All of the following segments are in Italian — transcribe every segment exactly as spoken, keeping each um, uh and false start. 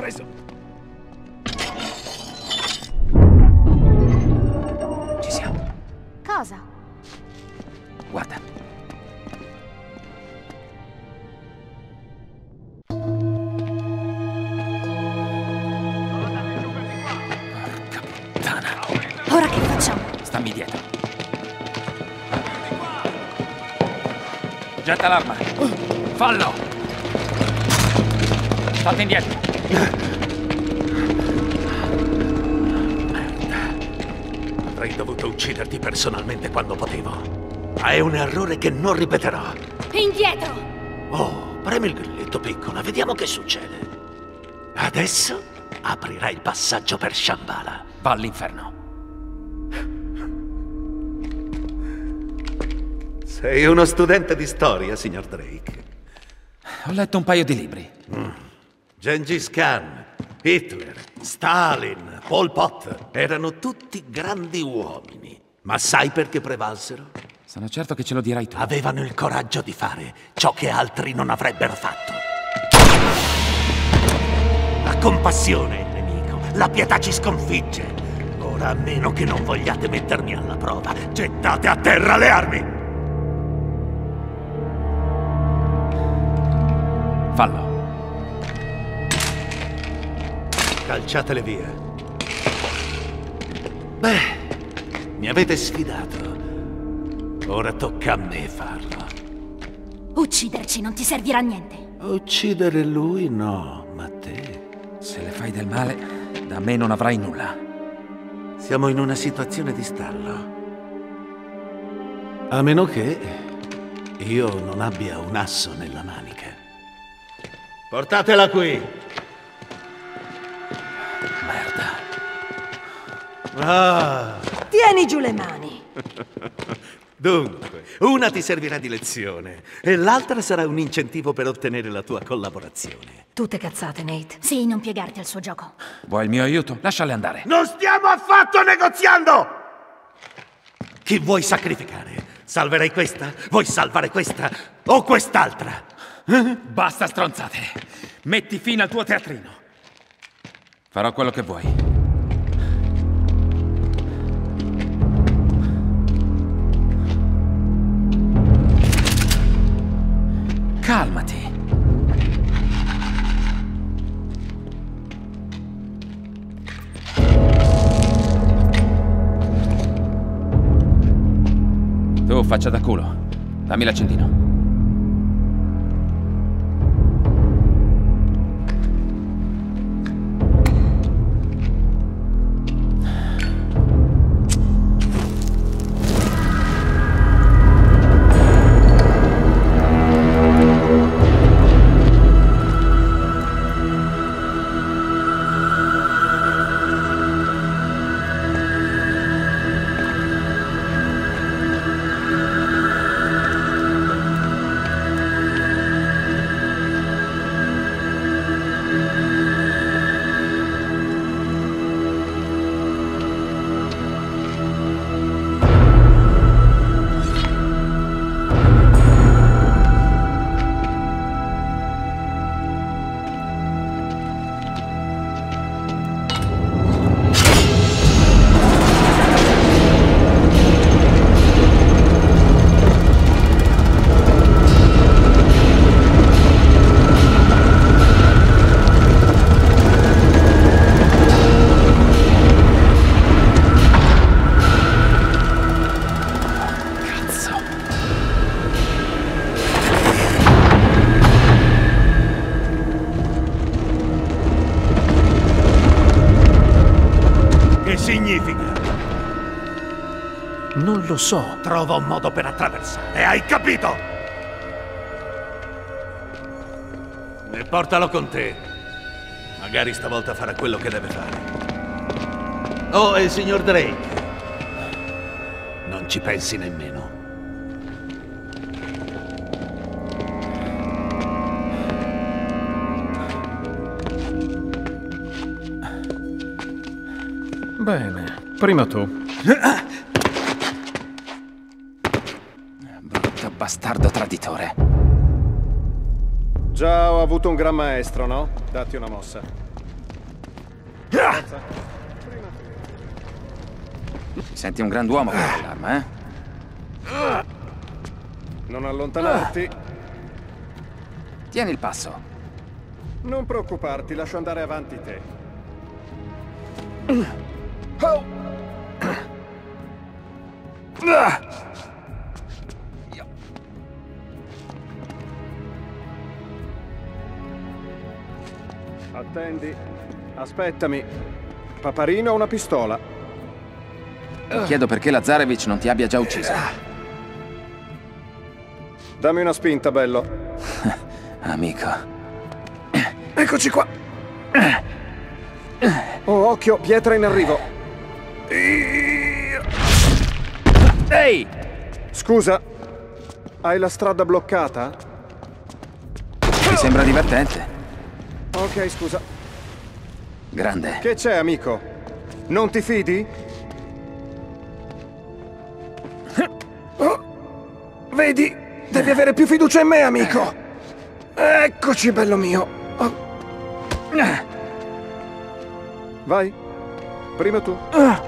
preso. Ci siamo. Cosa? Guarda. Porca puttana. Ora che facciamo? Stammi dietro. Getta l'arma. Fallo! State indietro. Merda. Avrei dovuto ucciderti personalmente quando potevo. Ma è un errore che non ripeterò. Indietro! Oh, premi il grilletto, piccola. Vediamo che succede. Adesso aprirai il passaggio per Shambhala. Va all'inferno. Sei uno studente di storia, signor Drake. Ho letto un paio di libri. Mm. Gengis Khan, Hitler, Stalin, Pol Pot erano tutti grandi uomini. Ma sai perché prevalsero? Sono certo che ce lo dirai tu. Avevano il coraggio di fare ciò che altri non avrebbero fatto. La compassione è il nemico, la pietà ci sconfigge. Ora, a meno che non vogliate mettermi alla prova, gettate a terra le armi! Fallo. Calciatele via. Beh, mi avete sfidato. Ora tocca a me farlo. Ucciderci non ti servirà a niente. Uccidere lui no, ma te... Se le fai del male, da me non avrai nulla. Siamo in una situazione di stallo. A meno che io non abbia un asso nella manica. Portatela qui! Merda. Ah! Tieni giù le mani! Dunque, una ti servirà di lezione e l'altra sarà un incentivo per ottenere la tua collaborazione. Tutte cazzate, Nate. Sì, non piegarti al suo gioco. Vuoi il mio aiuto? Lasciale andare. Non stiamo affatto negoziando! Chi vuoi sacrificare? Salverai questa? Vuoi salvare questa? O quest'altra? Basta stronzate. Metti fine al tuo teatrino. Farò quello che vuoi. Calmati. Tu faccia da culo. Dammi l'accendino. Significa? Non lo so. Trova un modo per attraversare, hai capito? E portalo con te. Magari stavolta farà quello che deve fare. Oh, e il signor Drake. Non ci pensi nemmeno. Bene, prima tu. Brutto bastardo traditore. Già ho avuto un gran maestro, no? Datti una mossa. Senti un grand'uomo con quell'arma, eh? Non allontanarti. Tieni il passo. Non preoccuparti, lascio andare avanti te. Oh. Attendi. Aspettami. Paparino ha una pistola. Mi chiedo perché Lazarevich non ti abbia già ucciso. Dammi una spinta, bello. Amico. Eccoci qua. Oh, occhio, pietra in arrivo. Ehi! Scusa, hai la strada bloccata? Mi sembra divertente. Ok, scusa. Grande. Che c'è, amico? Non ti fidi? Oh, vedi? Devi avere più fiducia in me, amico. Eccoci, bello mio. Oh. Vai. Prima tu.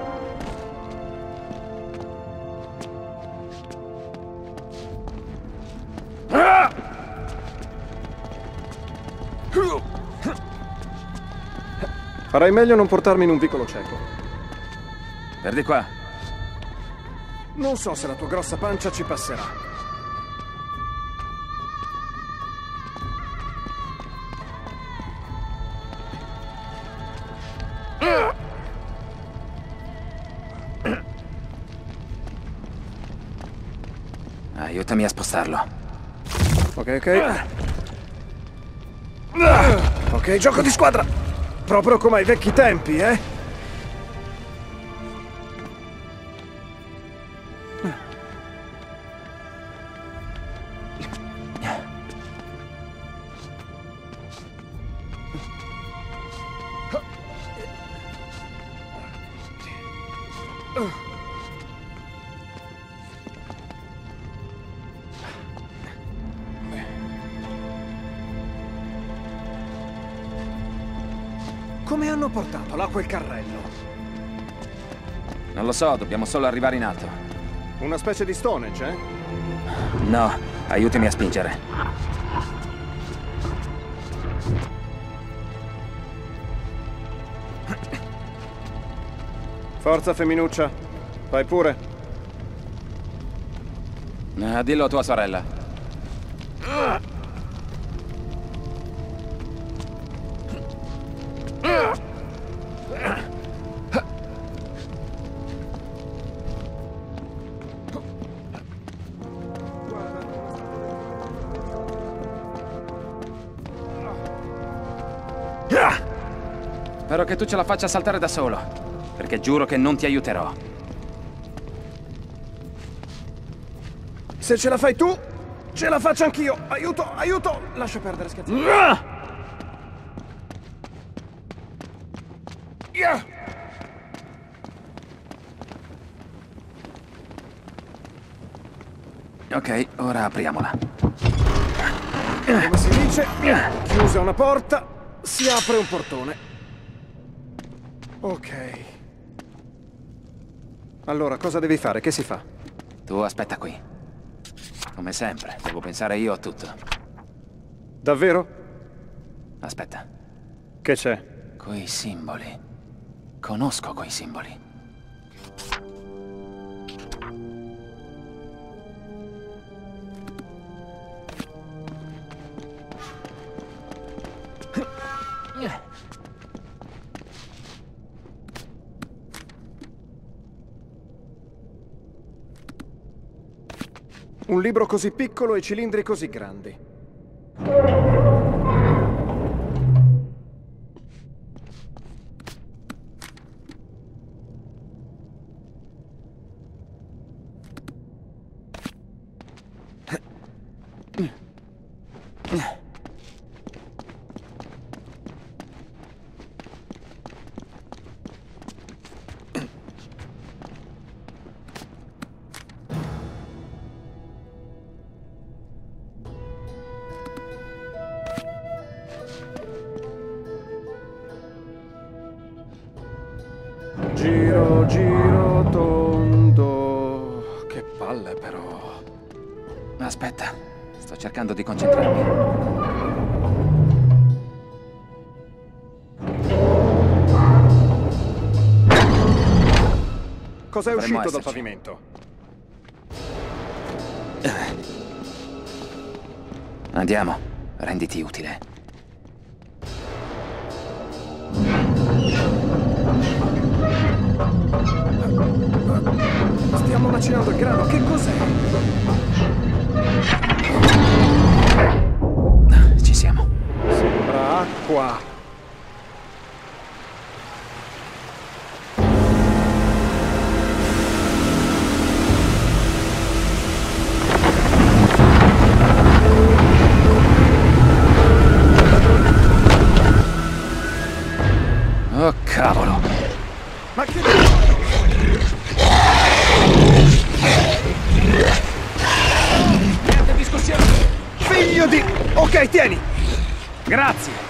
Farai meglio a non portarmi in un vicolo cieco. Per di qua. Non so se la tua grossa pancia ci passerà. Aiutami a spostarlo. Ok, ok. Ok, gioco di squadra. Proprio come ai vecchi tempi, eh? Come hanno portato là quel carrello? Non lo so, dobbiamo solo arrivare in alto. Una specie di Stonehenge, eh? No, aiutami a spingere. Forza, femminuccia. Vai pure. Eh, dillo a tua sorella. Spero che tu ce la faccia saltare da solo, perché giuro che non ti aiuterò. Se ce la fai tu, ce la faccio anch'io. Aiuto, aiuto! Lascia perdere, scherzo. Yeah. Ok, ora apriamola. Come si dice, chiusa una porta, si apre un portone. Ok. Allora, cosa devi fare? Che si fa? Tu aspetta qui. Come sempre, devo pensare io a tutto. Davvero? Aspetta. Che c'è? Quei simboli. Conosco quei simboli. Un libro così piccolo e cilindri così grandi. Aspetta, sto cercando di concentrarmi. Cos'è Dovremmo uscito dal esserci. pavimento? Andiamo, renditi utile. Stiamo macinando il grano, che cos'è? Ci siamo. Sembra acqua. Oh, cavolo! Ma che... Niente discussione! Figlio di... Ok, tieni! Grazie!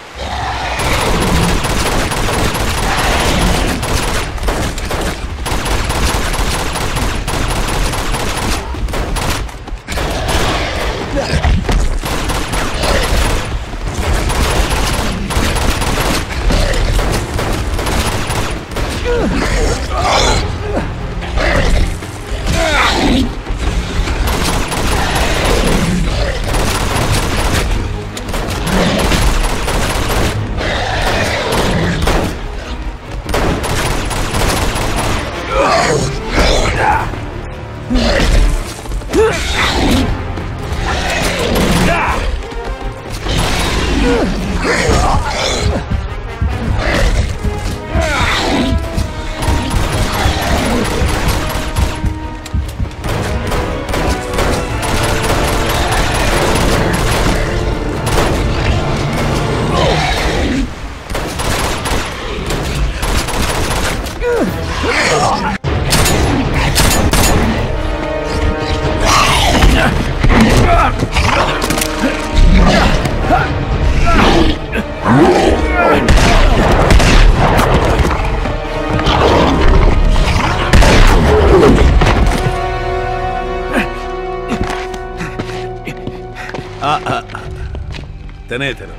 Ah, ah, ah. Tenetelo.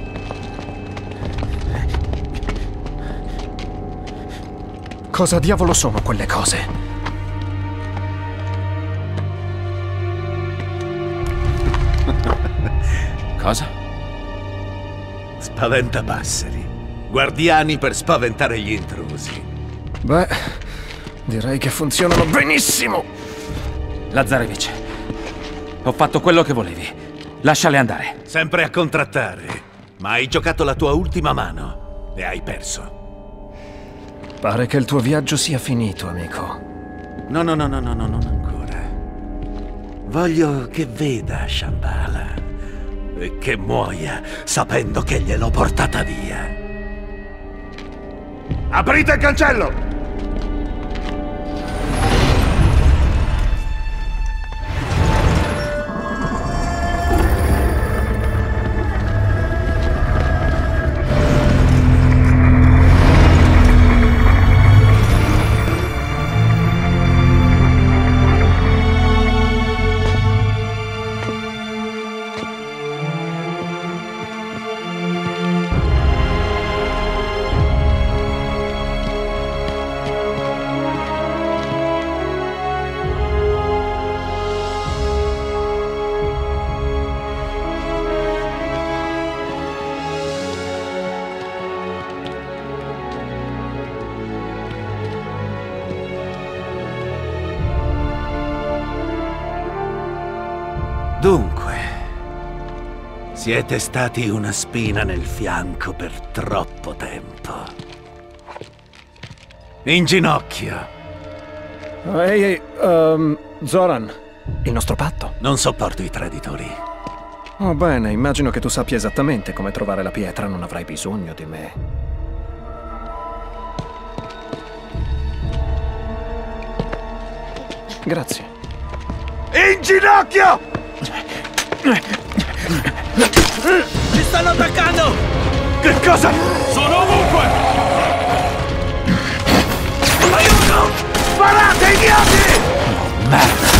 Cosa diavolo sono quelle cose? Cosa? Spaventapasseri. Guardiani per spaventare gli intrusi. Beh, direi che funzionano benissimo. Lazarevich, ho fatto quello che volevi. Lasciale andare. Sempre a contrattare. Ma hai giocato la tua ultima mano e hai perso. Pare che il tuo viaggio sia finito, amico. No, no, no, no, no, no, non ancora. Voglio che veda Shambhala e che muoia sapendo che gliel'ho portata via. Aprite il cancello! Dunque, siete stati una spina nel fianco per troppo tempo. In ginocchio. Ehi, ehi, um, Zoran, il nostro patto. Non sopporto i traditori. Oh, bene, immagino che tu sappia esattamente come trovare la pietra, non avrai bisogno di me. Grazie. In ginocchio! Ci stanno attaccando! Che cosa? Sono ovunque! Aiuto! Sparate, idioti! Merda!